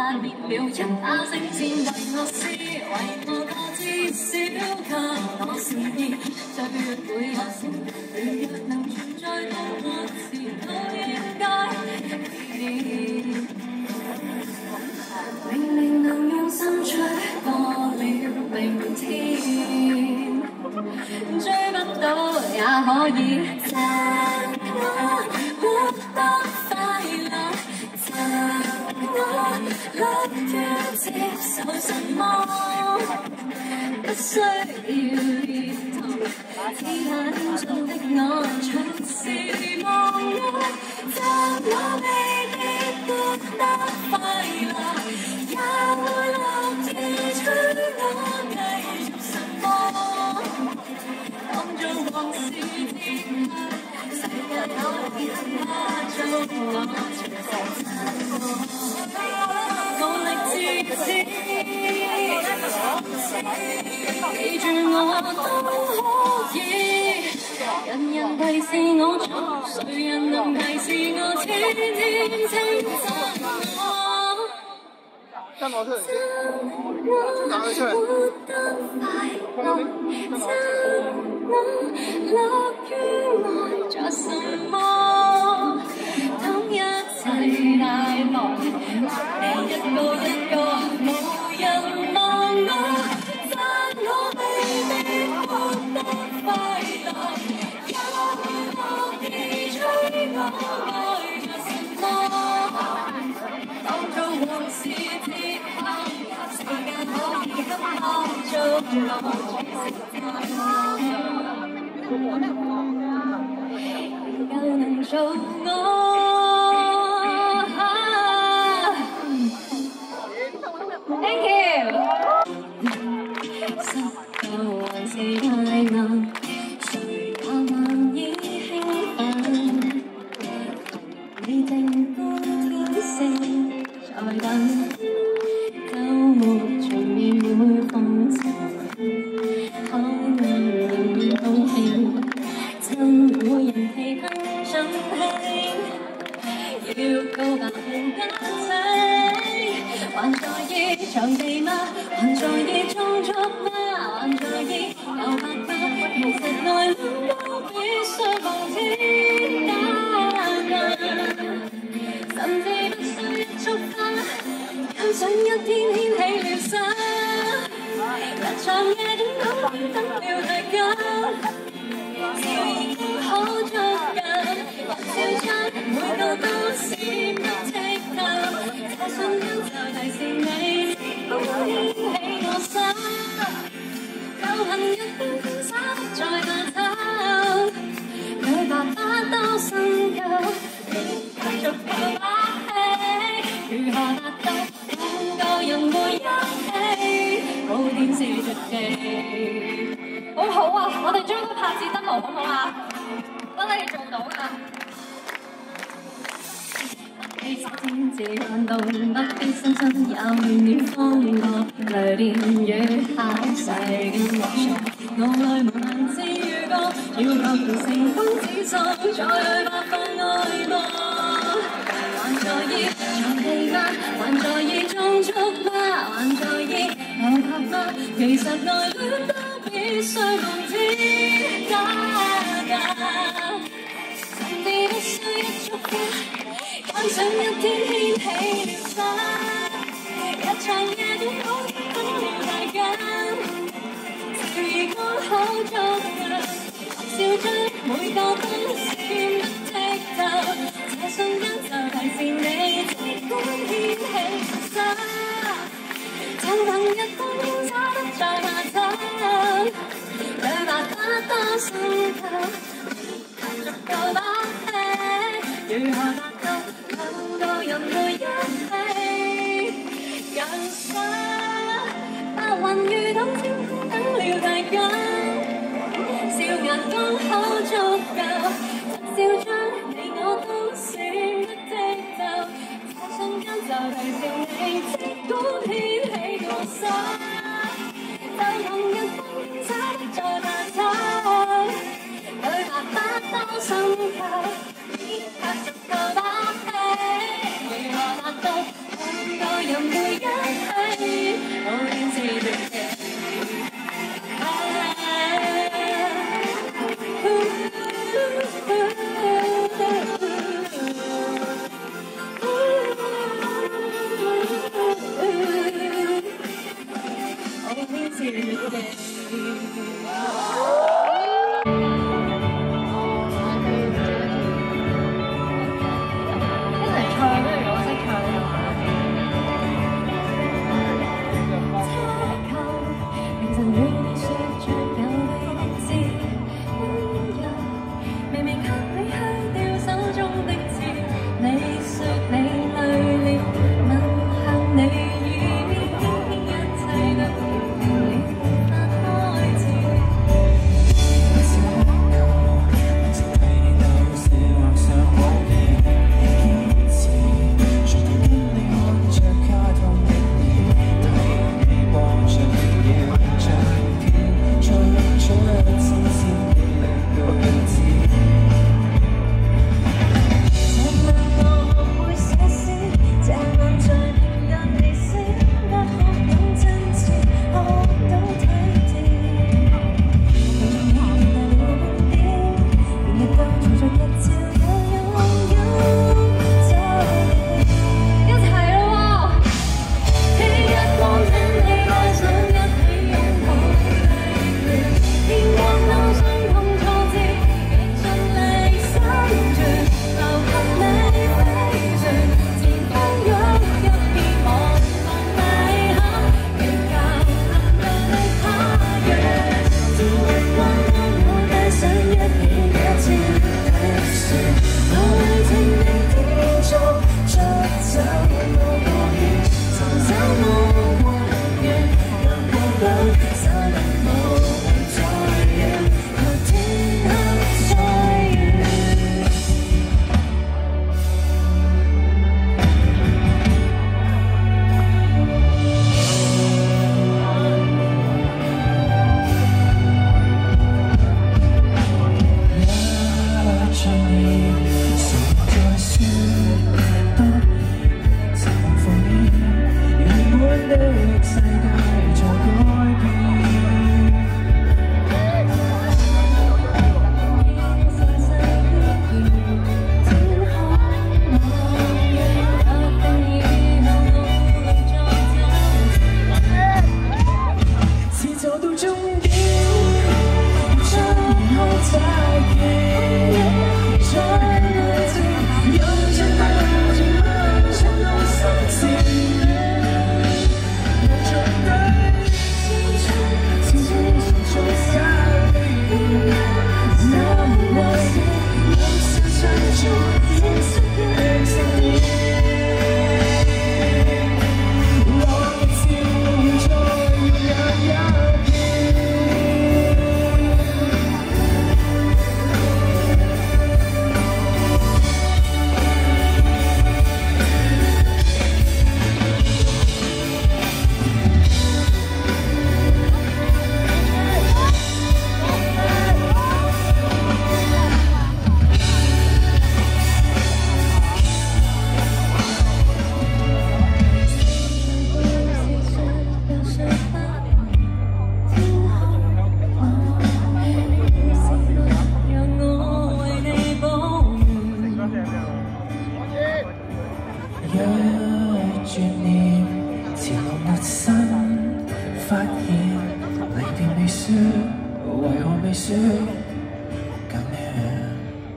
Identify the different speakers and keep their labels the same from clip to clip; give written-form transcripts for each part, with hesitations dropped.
Speaker 1: 滅了一把聲線為我撕，為我個至少給我善意，歲月會有成如若能存在到我時，都應該變。明明能用心吹過了明天，追不到也可以讚我活得快樂，讚我樂於接受什麼，不需要認同，只眼中的我隨時忘我，讚我未必活得快樂，也會樂意吹我繼續什麼，當做往事跌下，世界可以他做我隨時撐過，無力自持，記住我都可以，人人提示我錯，誰人能提示我天天稱讚我。真我活得快樂，真我樂於愛着什麼，當一切帶來，你一個一個無人望我，讚我未必活得快樂，也會樂意吹我愛着什麼，當做往事跌下，時間可以給我做又能做我。Thank you。失夠還是太難，誰也難以興奮，你定高天性在等，週末隨面會放晴，可能能高興，趁每人氣氛盡興，要告白令一切，還在意場地嗎？還在意中足嗎？還在意遊客嗎？其實內裏都必須望天涯，甚至不需一束花，欣賞一天掀起了沙，一場夜短好等了大家，笑已經可足夠，笑出每個都是不剔透，這瞬間就提示你，都掀起我心，舊朋友輕輕灑不再下手，對白不多深究，繼續夠把氣，如何達到兩個人會一起，冇點是絕技。好好啊，我哋將佢拍至得來好唔好啊？我哋做到㗎。不必精緻運動，不必身心也亂了風浪，雷電雨下世間落場，腦內無限次預告，要確認成功指數，再去發放愛慕。還在意場地嗎？還在意中足嗎？還在意遊客嗎？其實內戀都必須望天涯，甚至不需一束花，欣賞一天掀起了沙，一場夜短好等了大家，笑已剛好足夠，笑將每個都是不剔透，這瞬間就提示你，即管掀起了沙，就憑日光應找得在下手，對白不多深究，足夠把氣，如何達到兩個人會一起，人生白雲遇到星空等了大家，笑顏剛好足夠，笑將你我都是不剔透，這瞬間就提示你，即管掀起個沙，就憑日光應找得在下手，對白不多深究，卻足夠把氣，如何達到兩個人會
Speaker 2: 發現離別未說，為何未說咁樣？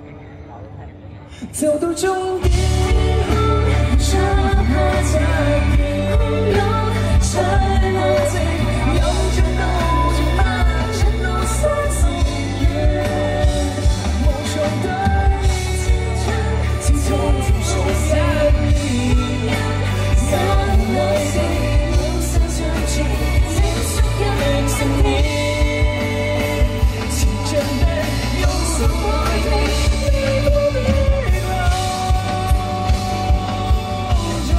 Speaker 2: 走到終點，想下再見，空有誰無情，有着到盡把承諾實現，無從對始終只屬一年，但為誰無聲相處。 成年，前進的用心愛你，你不必留住。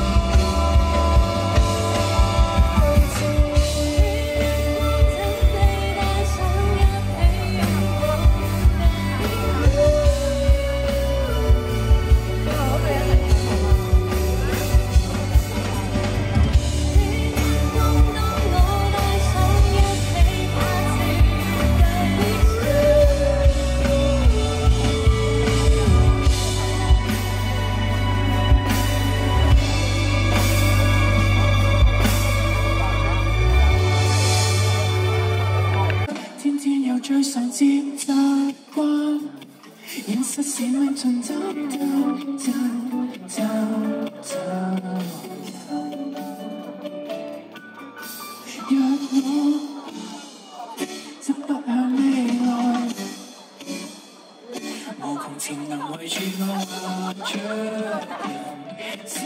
Speaker 2: 最常接習慣，現實是命盡走。若我執不向未來，無窮潛能圍住我着人自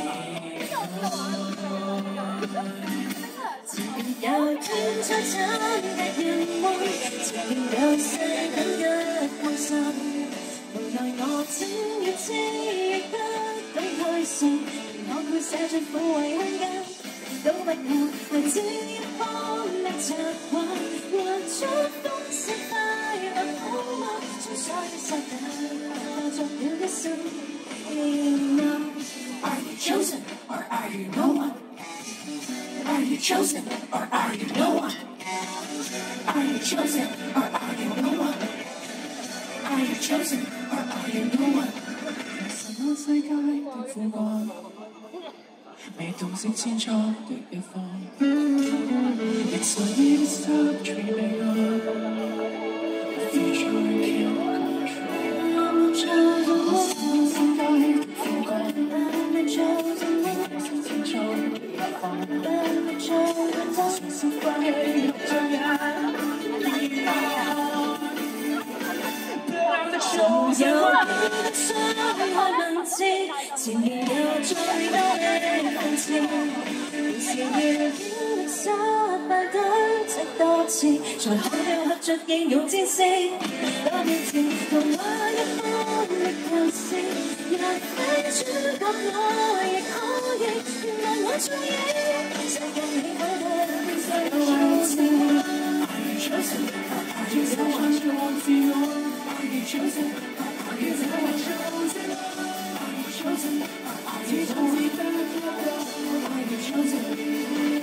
Speaker 1: 有天再慘的人夢，前面有世等一關心，無奈我怎要知亦不懂推送，我會寫進撫慰空間，都不夠來自一方的習慣，還出風色快樂好嗎？從所有沙等化作了一生熱鬧。Are you chosen or are you no one? Are you chosen or are you no one? Are you chosen or are you no one? Are you chosen or are you no one?
Speaker 2: 什麼世界的苦幹，未懂識千錯的一方。It's so easy to stop dreaming of the future I can't control。什麼世界的苦幹，未懂識千錯的一方。隨時放棄着眼，
Speaker 1: 所有的傷害文字，前面有最多的諷刺，有時要經歷失敗的太多次，才學了合着應用戰士。多年前童話一般的故事，若非主角我亦可以，原來我早已寫緊你好的天生的位置。Are you chosen or are you no one? Are you chosen or are you no one? Are you chosen or are you no one? Are you chosen?